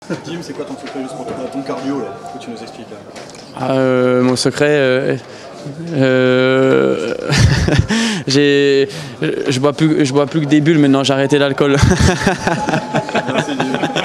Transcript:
Jim, c'est quoi ton secret juste pour ton cardio là, que tu nous expliques là? Mon secret, je bois plus que des bulles maintenant, j'ai arrêté l'alcool. Merci Jim.